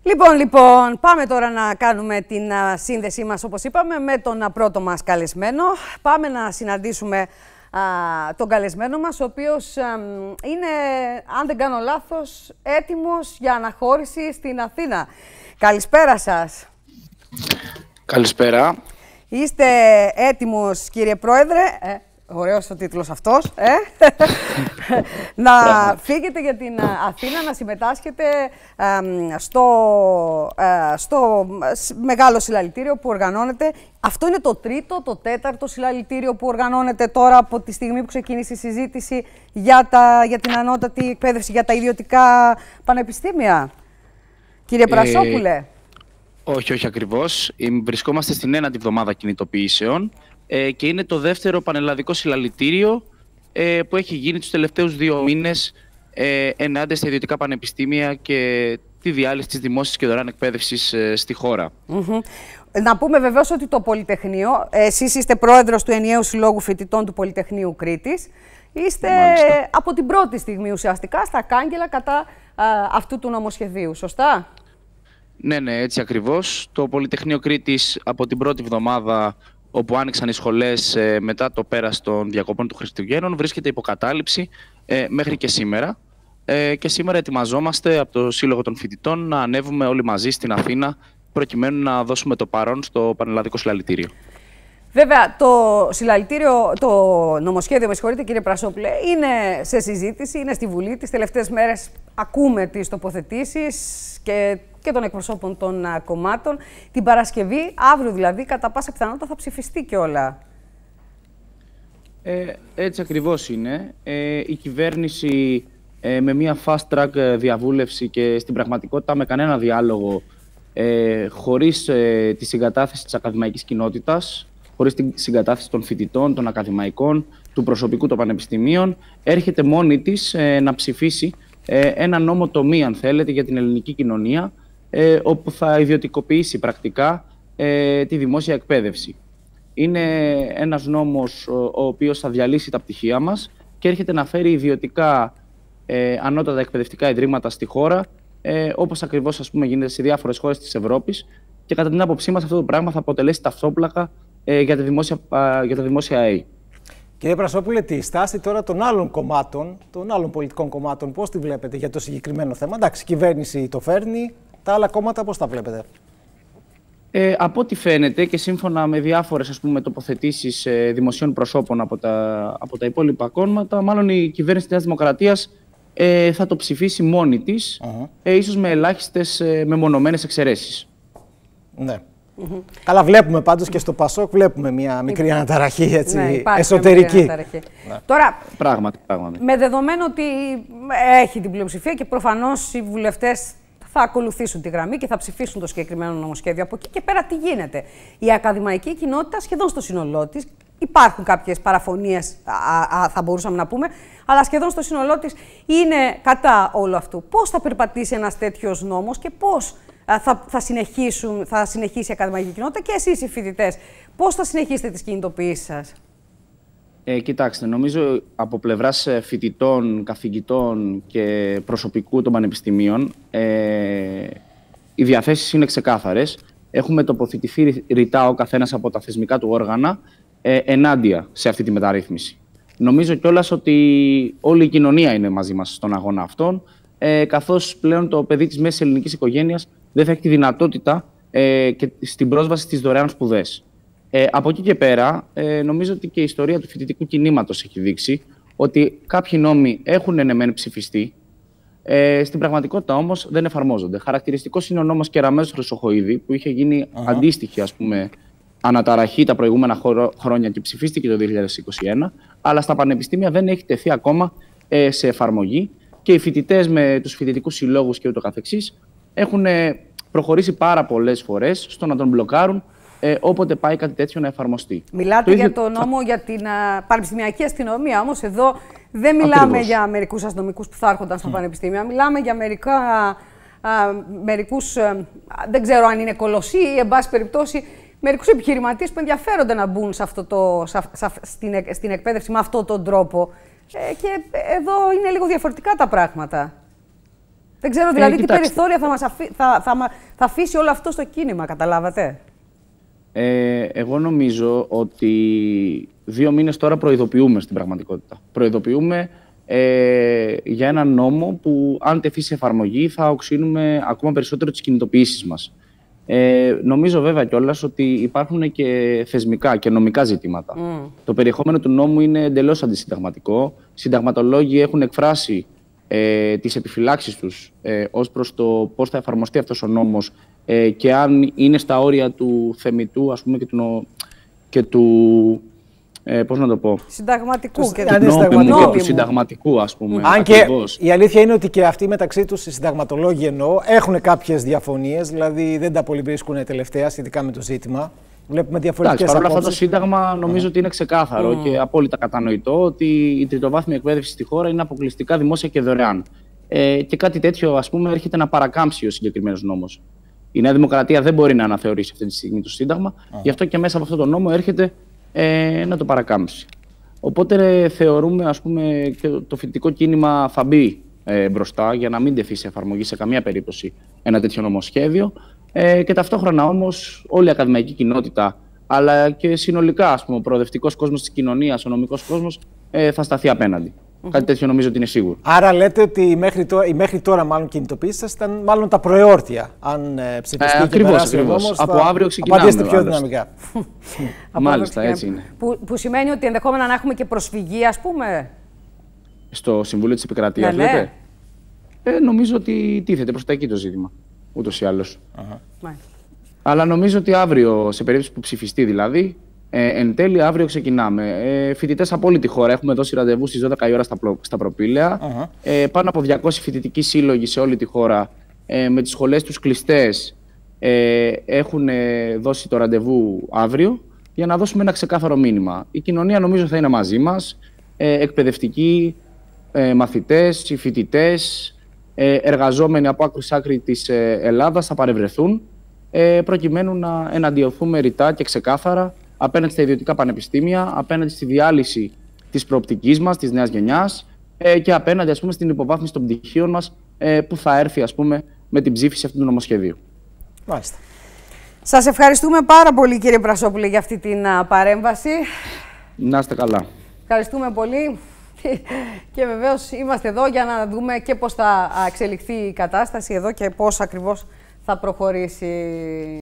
Λοιπόν, πάμε τώρα να κάνουμε την σύνδεσή μας, όπως είπαμε, με τον πρώτο μας καλεσμένο. Πάμε να συναντήσουμε τον καλεσμένο μας, ο οποίος είναι, αν δεν κάνω λάθος, έτοιμος για αναχώρηση στην Αθήνα. Καλησπέρα σας. Καλησπέρα. Είστε έτοιμος, κύριε Πρόεδρε, ωραίος ο τίτλος αυτός, να φύγετε για την Αθήνα, να συμμετάσχετε στο μεγάλο συλλαλητήριο που οργανώνεται. Αυτό είναι το τρίτο, το τέταρτο συλλαλητήριο που οργανώνεται τώρα από τη στιγμή που ξεκίνησε η συζήτηση για την ανώτατη εκπαίδευση, για τα ιδιωτικά πανεπιστήμια. Κύριε Πρασόπουλε. Όχι ακριβώς. Βρισκόμαστε στην ένατη εβδομάδα κινητοποιήσεων και είναι το δεύτερο πανελλαδικό συλλαλητήριο που έχει γίνει τους τελευταίους 2 μήνες ενάντια στα ιδιωτικά πανεπιστήμια και τη διάλυση της δημόσιας και δωρεάν εκπαίδευσης στη χώρα. Να πούμε βεβαίως ότι το Πολυτεχνείο, εσείς είστε πρόεδρος του Ενιαίου Συλλόγου Φοιτητών του Πολυτεχνείου Κρήτης, είστε από την πρώτη στιγμή ουσιαστικά στα κάγκελα κατά αυτού του νομοσχεδίου, σωστά? Ναι, έτσι ακριβώς. Το Πολυτεχνείο Κρήτης από την πρώτη εβδομάδα, όπου άνοιξαν οι σχολές μετά το πέρας των διακοπών του Χριστουγέννων, βρίσκεται υποκατάληψη μέχρι και σήμερα. Και σήμερα ετοιμαζόμαστε από το Σύλλογο των Φοιτητών να ανέβουμε όλοι μαζί στην Αθήνα, προκειμένου να δώσουμε το παρόν στο πανελλαδικό συλλαλητήριο. Βέβαια, το νομοσχέδιο, με συγχωρείτε κύριε Πρασόπουλε, είναι σε συζήτηση, είναι στη Βουλή. Τις τελευταίες μέρες ακούμε τις τοποθετήσεις και των εκπροσώπων των κομμάτων. Την Παρασκευή, αύριο δηλαδή, κατά πάσα πιθανότητα θα ψηφιστεί κιόλα. Έτσι ακριβώς είναι. Η κυβέρνηση με μια fast track διαβούλευση και στην πραγματικότητα με κανένα διάλογο, χωρίς τη συγκατάθεση της ακαδημαϊκής κοινότητας, χωρίς τη συγκατάθεση των φοιτητών, των ακαδημαϊκών, του προσωπικού των πανεπιστημίων, έρχεται μόνη της να ψηφίσει ένα νόμο τομή, αν θέλετε, για την ελληνική κοινωνία, όπου θα ιδιωτικοποιήσει πρακτικά τη δημόσια εκπαίδευση. Είναι ένας νόμος ο οποίος θα διαλύσει τα πτυχία μας και έρχεται να φέρει ιδιωτικά ανώτατα εκπαιδευτικά ιδρύματα στη χώρα, όπως ακριβώς γίνεται σε διάφορες χώρες της Ευρώπης, και κατά την άποψή μας αυτό το πράγμα θα αποτελέσει ταυτόπλακα για τα δημόσια ΑΕΗ. Κύριε Πρασόπουλε, τη στάση τώρα των άλλων κομμάτων, των άλλων πολιτικών κομμάτων, πώς τη βλέπετε για το συγκεκριμένο θέμα? Εντάξει, η κυβέρνηση το φέρνει, τα άλλα κόμματα πώς τα βλέπετε? Από ό,τι φαίνεται και σύμφωνα με διάφορες τοποθετήσεις δημοσίων προσώπων από τα υπόλοιπα κόμματα, μάλλον η κυβέρνηση της Νέας Δημοκρατίας θα το ψηφίσει μόνη της, ίσως με ελάχιστες μεμονωμένες εξαιρέσεις. Ναι. Καλά, βλέπουμε πάντως και στο ΠΑΣΟΚ βλέπουμε μια μικρή αναταραχή, έτσι, ναι, εσωτερική. Ναι. Τώρα, πράγματι. Με δεδομένο ότι έχει την πλειοψηφία και προφανώς οι βουλευτές θα ακολουθήσουν τη γραμμή και θα ψηφίσουν το συγκεκριμένο νομοσχέδιο, από εκεί και πέρα τι γίνεται? Η ακαδημαϊκή κοινότητα σχεδόν στο σύνολό της, υπάρχουν κάποιες παραφωνίες, θα μπορούσαμε να πούμε, αλλά σχεδόν στο σύνολό της είναι κατά όλου αυτού. Πώς θα περπατήσει ένας τέτοιος νόμος και πώς θα συνεχίσει η ακαδημαϊκή κοινότητα και εσείς οι φοιτητές? Πώς θα συνεχίσετε τις κινητοποιήσεις σας? Κοιτάξτε, νομίζω από πλευράς φοιτητών, καθηγητών και προσωπικού των πανεπιστημίων οι διαθέσεις είναι ξεκάθαρες. Έχουμε τοποθετηθεί ρητά ο καθένας από τα θεσμικά του όργανα ενάντια σε αυτή τη μεταρρύθμιση. Νομίζω κιόλας ότι όλη η κοινωνία είναι μαζί μας στον αγώνα αυτόν, καθώς πλέον το παιδί της μέσης ελληνικής οικογένειας δεν θα έχει τη δυνατότητα και στην πρόσβαση στις δωρεάν σπουδές. Από εκεί και πέρα, νομίζω ότι και η ιστορία του φοιτητικού κινήματος έχει δείξει ότι κάποιοι νόμοι έχουν μεν ψηφιστεί, στην πραγματικότητα όμως δεν εφαρμόζονται. Χαρακτηριστικός είναι ο νόμος Κεραμέως Χρυσοχοΐδη, που είχε γίνει αντίστοιχη αναταραχή τα προηγούμενα χρόνια και ψηφίστηκε το 2021, αλλά στα πανεπιστήμια δεν έχει τεθεί ακόμα σε εφαρμογή και οι φοιτητές με τους φοιτητικούς συλλόγους και ούτω καθεξής έχουν προχωρήσει πάρα πολλές φορές στο να τον μπλοκάρουν όποτε πάει κάτι τέτοιο να εφαρμοστεί. Μιλάτε για το νόμο για την πανεπιστημιακή αστυνομία, όμως εδώ δεν μιλάμε για μερικούς αστυνομικούς που θα έρχονταν στα πανεπιστήμια, μιλάμε για μερικούς, δεν ξέρω αν είναι κολοσσοί ή εν πάση περιπτώσει, μερικούς επιχειρηματίες που ενδιαφέρονται να μπουν στην εκπαίδευση με αυτόν τον τρόπο. Και εδώ είναι λίγο διαφορετικά τα πράγματα. Δεν ξέρω δηλαδή τι κοιτάξτε. περιθώρια θα αφήσει όλο αυτό στο κίνημα, καταλάβατε. Εγώ νομίζω ότι 2 μήνες τώρα προειδοποιούμε στην πραγματικότητα. Προειδοποιούμε για έναν νόμο που αν τεθεί σε εφαρμογή θα οξύνουμε ακόμα περισσότερο τις κινητοποιήσεις μας. Νομίζω βέβαια κιόλας ότι υπάρχουν και θεσμικά και νομικά ζητήματα. Το περιεχόμενο του νόμου είναι εντελώς αντισυνταγματικό. Συνταγματολόγοι έχουν εκφράσει τις επιφυλάξεις τους ως προς το πώς θα εφαρμοστεί αυτός ο νόμος και αν είναι στα όρια του θεμιτού, ας πούμε, και του πώς να το πω. Συνταγματικού και του συνταγματικού, ας πούμε. Αν και ακριβώς. η αλήθεια είναι ότι και αυτοί μεταξύ τους, οι συνταγματολόγοι εννοώ, έχουν κάποιες διαφωνίες, δηλαδή δεν τα πολύ βρίσκουν τελευταία σχετικά με το ζήτημα. Βλέπουμε διαφορετικές απόψεις. Παρ' όλα απόψεις. αυτά, το Σύνταγμα νομίζω ότι είναι ξεκάθαρο και απόλυτα κατανοητό ότι η τριτοβάθμια εκπαίδευση στη χώρα είναι αποκλειστικά δημόσια και δωρεάν. Και κάτι τέτοιο, ας πούμε, έρχεται να παρακάμψει ο συγκεκριμένος νόμος. Η Νέα Δημοκρατία δεν μπορεί να αναθεωρήσει αυτή τη στιγμή το Σύνταγμα, γι' αυτό και μέσα από αυτό το νόμο έρχεται να το παρακάμψει. Οπότε θεωρούμε, ας πούμε, και το φοιτητικό κίνημα θα μπει μπροστά για να μην τεθεί σε εφαρμογή σε καμία περίπτωση ένα τέτοιο νομοσχέδιο. Και ταυτόχρονα όμως όλη η ακαδημαϊκή κοινότητα, αλλά και συνολικά, ας πούμε, ο προοδευτικός κόσμος της κοινωνίας, ο νομικός κόσμος, θα σταθεί απέναντι. Κάτι τέτοιο νομίζω ότι είναι σίγουρο. Άρα λέτε ότι οι μέχρι τώρα μάλλον κινητοποίησεις σας ήταν μάλλον τα προεόρτια. Αν ψηφιστεί και περάσει ο νόμος, από αύριο ξεκινάμε. Απαντήστε πιο δυναμικά. Μάλιστα, έτσι είναι. Που σημαίνει ότι ενδεχόμενα να έχουμε και προσφυγή, ας πούμε. Στο Συμβούλιο της Επικρατείας, ναι, λέτε. Νομίζω ότι τίθεται προς τα εκεί το ζήτημα, ούτως ή άλλως. Αλλά νομίζω ότι αύριο, σε περίπτωση που ψηφιστεί δηλαδή, εν τέλει αύριο ξεκινάμε. Φοιτητές από όλη τη χώρα έχουμε δώσει ραντεβού στις 12 η ώρα στα Προπήλαια. Πάνω από 200 φοιτητικοί σύλλογοι σε όλη τη χώρα με τις σχολές τους κλειστές έχουν δώσει το ραντεβού αύριο για να δώσουμε ένα ξεκάθαρο μήνυμα. Η κοινωνία νομίζω θα είναι μαζί μας, εκπαιδευτικοί, μαθητές, οι φοιτητές, εργαζόμενοι από άκρη σ' άκρη της Ελλάδας θα παρευρεθούν προκειμένου να εναντιωθούμε ρητά και ξεκάθαρα απέναντι στα ιδιωτικά πανεπιστήμια, απέναντι στη διάλυση της προοπτικής μας, της νέας γενιάς και απέναντι, ας πούμε, στην υποβάθμιση των πτυχίων μας που θα έρθει, ας πούμε, με την ψήφιση αυτού του νομοσχεδίου. Μάλιστα. Σας ευχαριστούμε πάρα πολύ, κύριε Πρασόπουλε, για αυτή την παρέμβαση. Να είστε καλά. Ευχαριστούμε πολύ. Και βεβαίως είμαστε εδώ για να δούμε και πώς θα εξελιχθεί η κατάσταση εδώ και πώς ακριβώς θα προχωρήσει.